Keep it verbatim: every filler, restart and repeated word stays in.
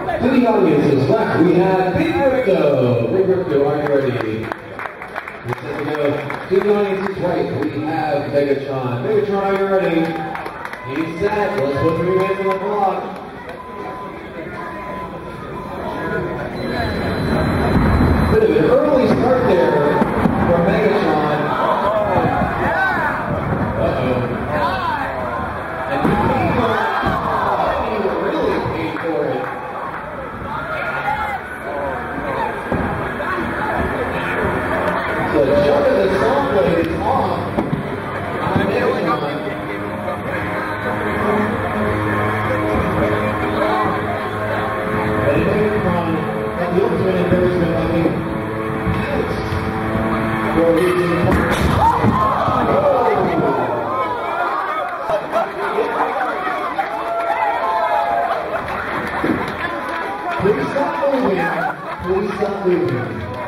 To the audience's left, we have Big Ripto. Big Ripto, are you ready? We're set to go. To the audience's right, we have Megatron. Megatron, are you ready? He's set. Let's put three minutes on the clock. Bit of an early start there for Megatron. Uh-oh. And he paid for it. He really paid for it. The jump of the song blade is off. Megatron. And Megatron had the ultimate embarrassment, I think. Please stop moving. Please stop moving.